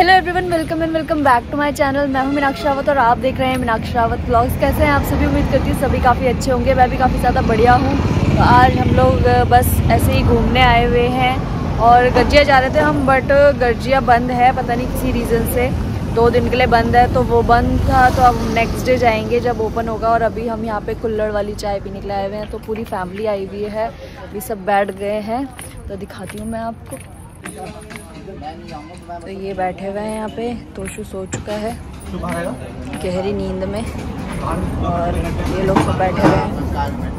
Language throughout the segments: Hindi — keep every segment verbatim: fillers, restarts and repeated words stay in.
Hello everyone, welcome and welcome back to my channel. मैं हूं मीनाक्षी रावत और आप देख रहे हैं मीनाक्षी रावत व्लॉग्स। कैसे हैं आप सभी? उम्मीद करती हूँ सभी काफ़ी अच्छे होंगे। मैं भी काफ़ी ज़्यादा बढ़िया हूँ। तो आज हम लोग बस ऐसे ही घूमने आए हुए हैं और गर्जिया जा रहे थे हम, बट गर्जिया बंद है, पता नहीं किसी रीज़न से दो दिन के लिए बंद है। तो वो बंद था, तो अब नेक्स्ट डे जाएंगे जब ओपन होगा। और अभी हम यहाँ पे कुल्हड़ वाली चाय पीने के लिए आए हुए हैं। तो पूरी फैमिली आई हुई है, अभी सब बैठ गए हैं, तो दिखाती हूँ मैं आपको। तो ये बैठे हुए हैं यहाँ पे। तोशु सो चुका है गहरी नींद में और ये लोग सब बैठे हुए हैं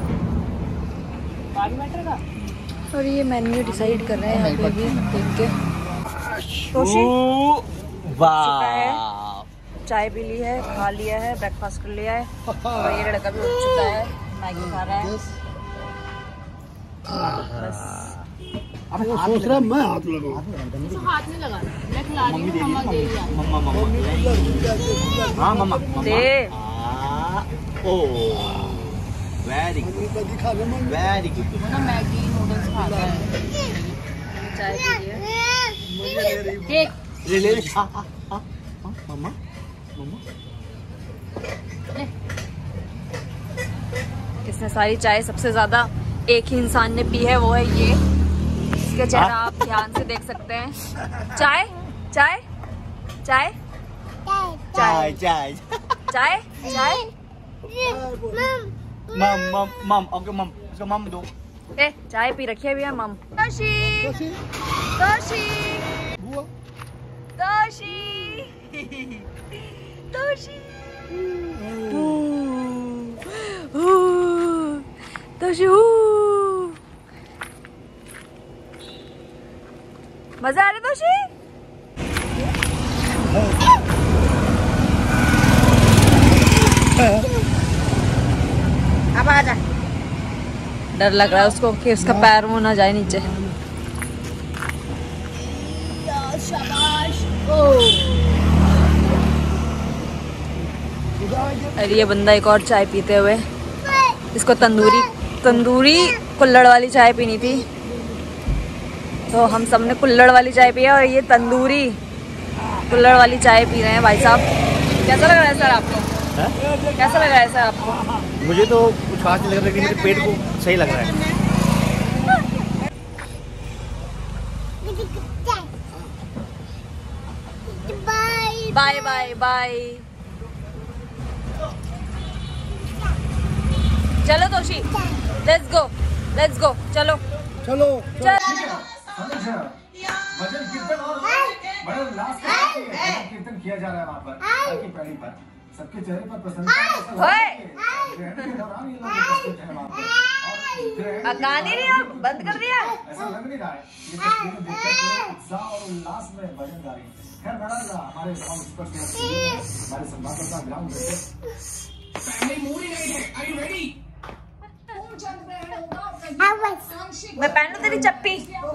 और ये मेन्यू डिसाइड कर रहे हैं यहाँ पे भी देख के। तोशु चुका है, चाय पी ली है, खा लिया है, ब्रेकफास्ट कर लिया है और ये लड़का भी उठ चुका है, मैगी खा रहा है। बस अब वो सोच रहा मैं हाथ लगाऊं। हाथ नहीं लगा, मैं खिला रही हूं। मम्मा दे रही है। मम्मा मम्मा हां मम्मा दे। ओ वेरी गुड, दिखा दे मम्मा, वेरी गुड। वो ना मैगी नूडल्स खाता है। चाय पी लिया, मुझे ले रही देख ले ले हां हां हां मम्मा मम्मा। किसने सारी चाय सबसे ज्यादा एक ही इंसान ने पी है, वो है ये। इसका चेहरा आप ध्यान से देख सकते हैं। चाय चाय चाय चाय चाय चाय चाय मम मम मम ओके मम, इसको मम दो। ए चाय पी रखी है भैया मम। तोशी तोशी बुआ तोशी तोशी तोशी। मजा आ रहा तोशी? अब आ जा। डर लग रहा है उसको कि उसका पैर वो ना जाए नीचे। अरे ये बंदा एक और चाय पीते हुए, इसको तंदूरी तंदूरी कुल्हड़ वाली चाय पीनी थी, तो हम सब ने कुल्हड़ वाली चाय पी है और ये तंदूरी कुल्हड़ वाली चाय पी रहे हैं। भाई साहब कैसा लग रहा है सर आपको? है? कैसा लग रहा है सर आपको? मुझे तो कुछ खास नहीं लग रहा, लेकिन मेरे पेट को सही लग रहा है। Bye bye bye. चलो Toshi, let's go let's go, चलो चलो चल। भजन कीर्तन और भजन लास्ट में कीर्तन किया जा रहा है वहाँ पर, ताकि पहली बार सबके चेहरे पर प्रसन्नता गाने नहीं आप बंद कर दिया। ऐसा लग नहीं रहा है, ये तस्वीरें देखकर उत्साह और उल्लास में भजन गा रही है। खैर बड़ा हमारे हमारे संवाददाता ग्राउंड मैं पहन लूं तेरी चप्पी,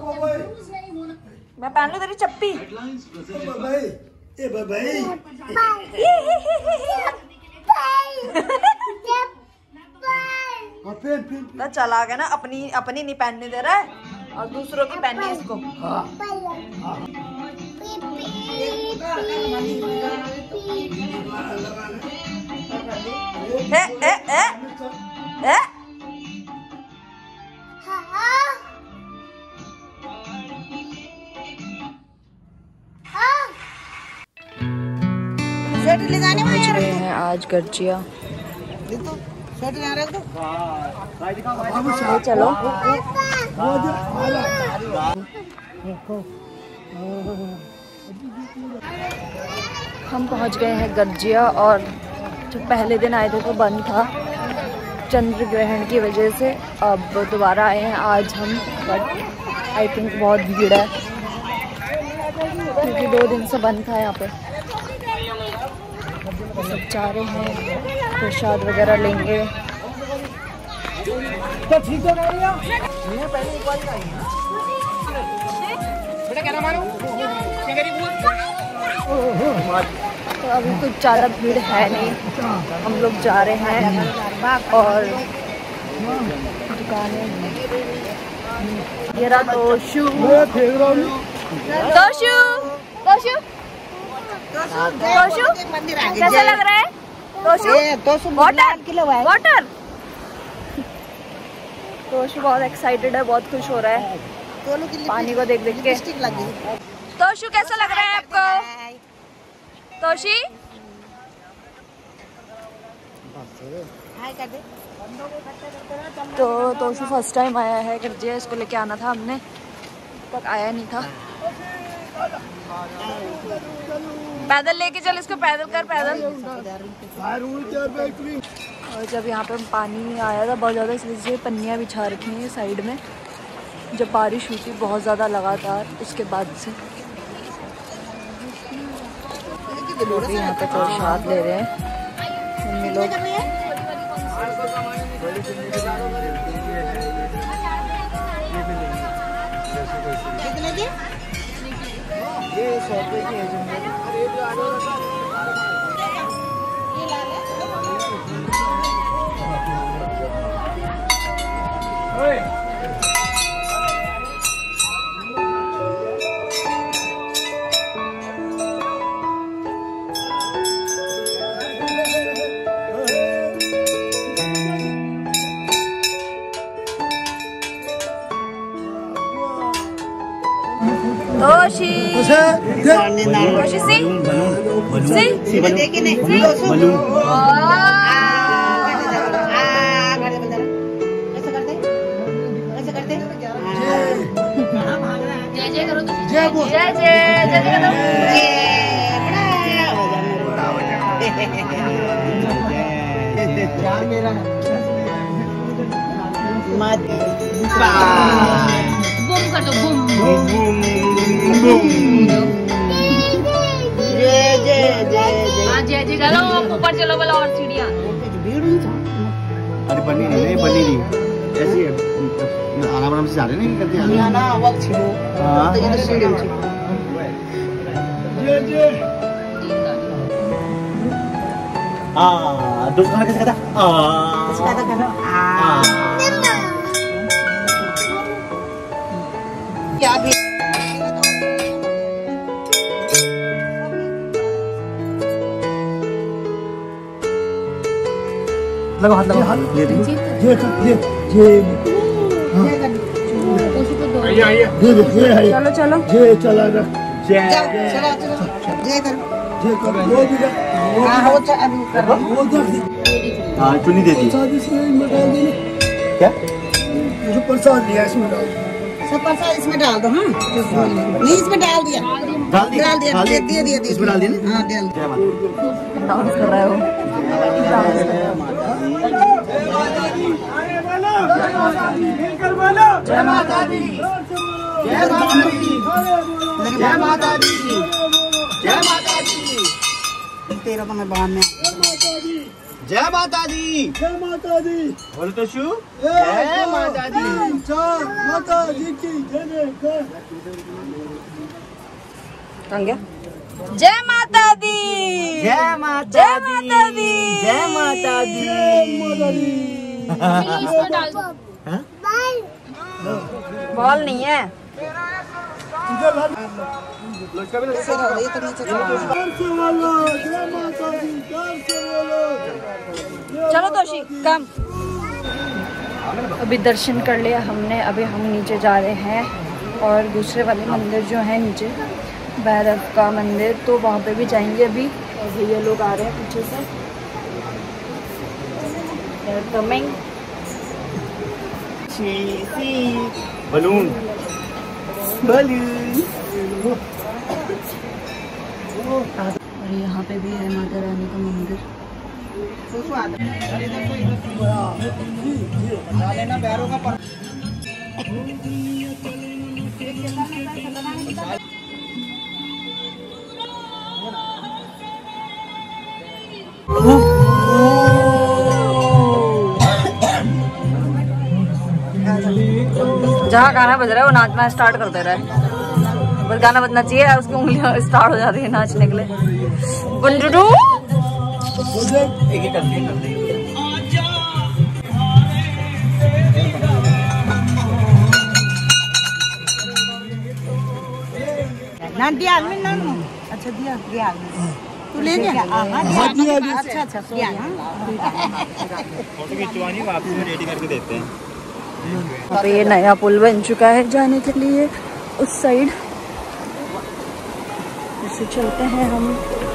मैं पहन लूं तेरी चप्पी। तो चला गया ना, अपनी अपनी नहीं पहनने दे रहा है और दूसरों की पहननी है इसको। ए, ए, ए, ए? ले जाने में पहुंच रहे हैं आज गर्जिया। चलो हम पहुंच गए हैं गर्जिया और जो पहले दिन आए थे तो बंद था चंद्र ग्रहण की वजह से। अब दोबारा आए हैं आज हम, बट आई थिंक बहुत भीड़ है क्योंकि दो दिन से बंद था यहाँ पे। सब जा रहे हैं, प्रसाद वगैरह लेंगे। तो ठीक है मैं पहले एक बार आई बेटा, क्या नाम है? क्या करी बुआ? तो अभी कुछ ज़्यादा भीड़ है नहीं, हम लोग जा रहे हैं और दुकानें ये रहा तोशु। मैं फेंक रहा हूँ। तोशु तोशु तोशु कैसा लग रहा है? तोशु वाटर वाटर तोशु बहुत एक्साइटेड है, बहुत खुश हो रहा है पानी को देख देख के। तोशु कैसा लग रहा है आपको? तोशी तो तोशु फर्स्ट टाइम आया है गर्जिया, इसको लेके आना था हमने, तक आया नहीं था। पैदल लेके चल इसको, पैदल कर पैदल। और जब यहाँ पे पानी आया था बहुत ज़्यादा, इस वजह से पन्नियाँ बिछा रखी हैं साइड में। जब बारिश हुई थी बहुत ज़्यादा लगातार, उसके बाद से लोग यहाँ पे प्रसाद ले रहे हैं मम्मी लोग। ये सौ रुपये की है। Toshi. Toshi see? See? See? See? जय जय करो, जय जय जय जय करो, बूम कर दो, बूम बूम बूम। जय जय जय हाँ जय जय चलो ऊपर चलो बोला और सीढ़ियाँ। अरे बनी नहीं, नहीं बनी नहीं, ऐसी है आराम आराम से जा रहे नहीं करते हैं ना वक्त छिड़ो। हाँ तो ये तो सीढ़ी ऊंची। जय जय आ दुकान कैसे करता आ इसका तो करो आ क्या भी लगाओ, हाथ लगाओ, हाथ ये ये ये चलो चलो जय चला जय चलो चलो जय कर जय कर वो भी हां हो अभी कर वो दे। हां चुनी दे दी, प्रसाद इसमें डाल दे। क्या जो प्रसाद लिया इसमें डाल दो, सब प्रसाद इसमें डाल दो। हां नहीं इसमें डाल दिया, डाल दिया डाल दिया दे दिया दिया इसमें डाल दिया। हां डाल दिया। डांस कर रहा है वो, जय माता दी, जय माता दी, जय माता दी, जय माता दी। तेरा तो मैं बाहर में जय माता दी, जय माता दी बोल तो शू जय माता दी, जय माता दी की जय जय। जय माता दी, जय माता दी, जय माता दी। बॉल नहीं है, चलो तोशी कम। अभी दर्शन कर लिया हमने, अभी हम नीचे जा रहे हैं और दूसरे वाले मंदिर जो है नीचे भैरव का मंदिर, तो वहाँ पे भी जाएंगे अभी। और भैया लोग आ रहे हैं पीछे से, कमिंग। Balloon balloon. और यहाँ पे भी है माता रानी का मंदिर। जहाँ गाना बज रहा है वो नाचना स्टार्ट कर दे रहा है, बस गाना बजना चाहिए, उसकी उंगलियां स्टार्ट हो जाती है नाचने के लिए। बुंडू नाटी आदमी ना अच्छा अच्छा दिया दिया तू ले गया? हाँ दिया दिया। अच्छा अच्छा फोटो खिंचवानी वापस में रेडी करके देते हैं। अब ये नया पुल बन चुका है जाने के लिए उस साइड, इससे चलते हैं हम।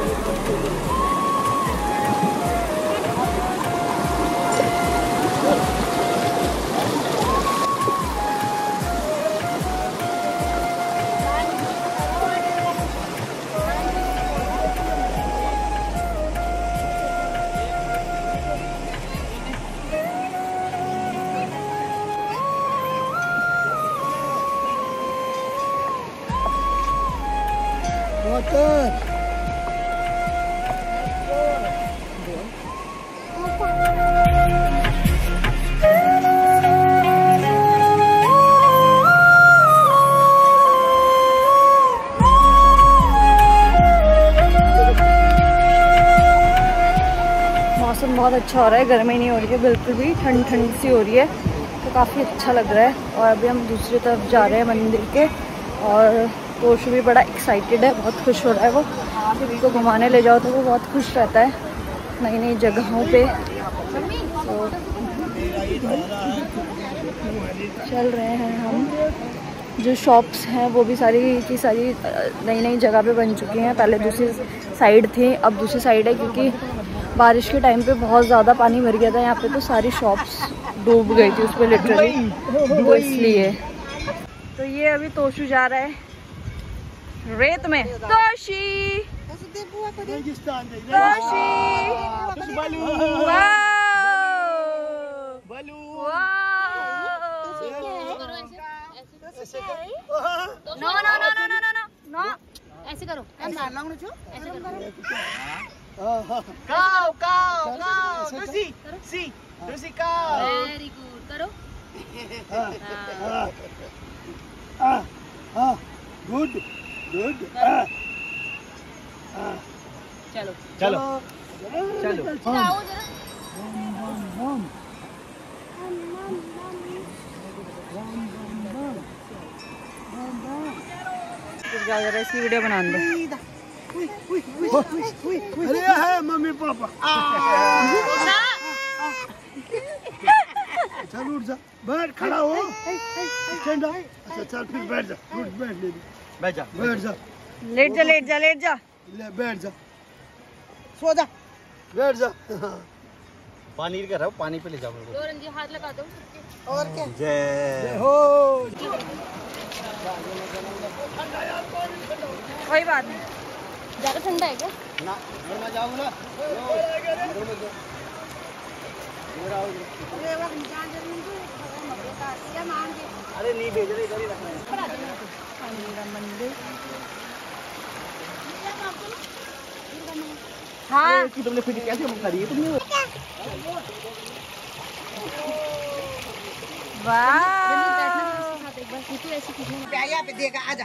मौसम बहुत अच्छा हो रहा है, गर्मी नहीं हो रही है बिल्कुल भी, ठंड ठंड सी हो रही है, तो काफ़ी अच्छा लग रहा है। और अभी हम दूसरी तरफ जा रहे हैं मंदिर के, और तोशु भी बड़ा एक्साइटेड है, बहुत खुश हो रहा है वो। किसी को घुमाने ले जाओ तो वो बहुत खुश रहता है नई नई जगहों पे। तो चल रहे हैं हम। जो शॉप्स हैं वो भी सारी की सारी नई नई जगह पे बन चुकी हैं। पहले दूसरी साइड थी, अब दूसरी साइड है, क्योंकि बारिश के टाइम पे बहुत ज़्यादा पानी भर गया था यहाँ पे, तो सारी शॉप्स डूब गई थी उसमें लिटरली, तो इसलिए। तो ये अभी तोशु जा रहा है रेत में। Toshi Toshi no no no no no no no ऐसे करो, ऐसे करो। काव काव काव तुसी सी तुसी काव। वेरी गुड, करो। हां हां गुड गुड। चलो चलो चलो आओ जरा। जरा इसकी वीडियो बना दो। अरे है मम्मी पापा। चल उठ जा, बैठ, खड़ा हो। अच्छा चल फिर बैठ जा, उठ बैठ ले बैठ जा बैठ जा लेट जा लेट जा लेट जा ले बैठ जा, सो जा, बैठ जा। पानी का रहो, पानी पे ले जाओ मेरे को। लोरन जी हाथ लगा दो। और क्या? जय हो। कोई बात नहीं, ज्यादा ठंडा है क्या? ना घर में जाओ ना। अरे नहीं भेज रहे, इधर ही रखना है। मेरा मंदिर। हाँ तुमने फिर कैसे करी है तुमने? यहाँ पे देगा, आजा।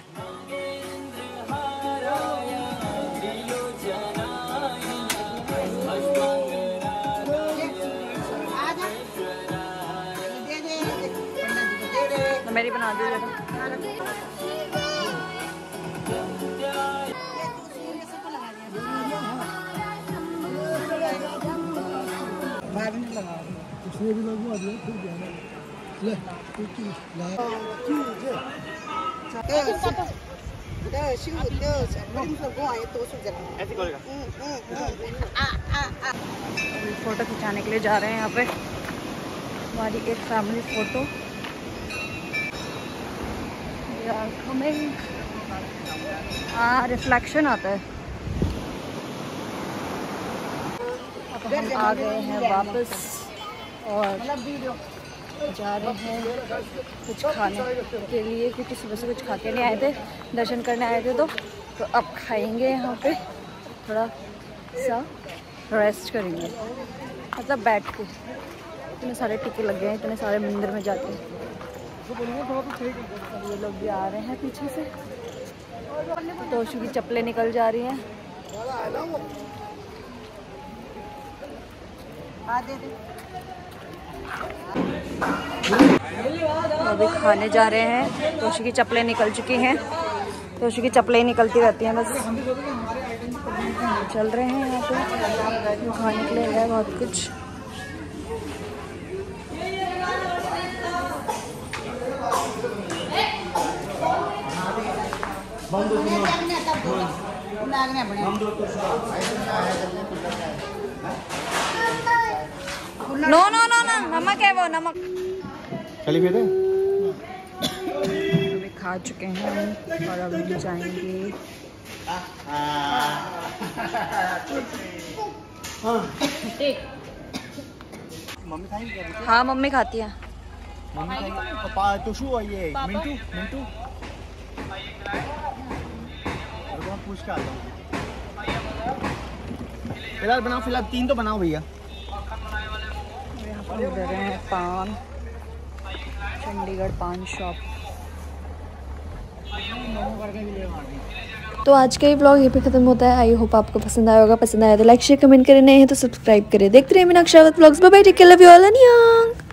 मेरी बना दो जरा। उसने भी लगवा दिया, फिर जाना ले फोटो खिंचाने के लिए जा रहे हैं यहाँ पे, हमारी एक फैमिली फोटो। हाँ रिफ्लेक्शन आता है। अब हम आ गए हैं वापस और जा रहे हैं कुछ खाने के लिए, क्योंकि सुबह से कुछ खा के नहीं आए थे, दर्शन करने आए थे, तो तो अब खाएंगे यहाँ पे, थोड़ा सा रेस्ट करेंगे, मतलब बैठ के। इतने सारे टिके लग गए हैं, इतने सारे मंदिर में जाते हैं। अब ये लोग भी आ रहे हैं पीछे से, तोशु की चप्पलें निकल जा रही हैं। अभी खाने जा रहे हैं, तोशु की चप्पलें निकल चुकी हैं, तोशु की चप्पलें निकलती रहती हैं बस। चल रहे हैं यहाँ पे, खाने के लिए है बहुत कुछ। नो नो नो नो नमक है वो, नमक। चलिए फिर अभी खा चुके हैं और अभी जाएंगे। मम्मी खाएंगी क्या? हाँ मम्मी खाती है। मम्मी खाएंगी। पापा तो शू है ये मिंटू मिंटू पूछ के आता हूँ। फिलहाल बनाओ, फिलहाल तीन तो बनाओ भैया। यहाँ पर दे रहे हैं पान, चंडीगढ़ पान शॉप। तो आज का ये व्लॉग यहीं पे खत्म होता है। आई होप आपको पसंद आया होगा। पसंद आया तो लाइक शेयर कमेंट करें, नए हैं तो सब्सक्राइब करें। देखते रहिए Meenakshi Rawat vlogs. Bye bye, take care, love you all and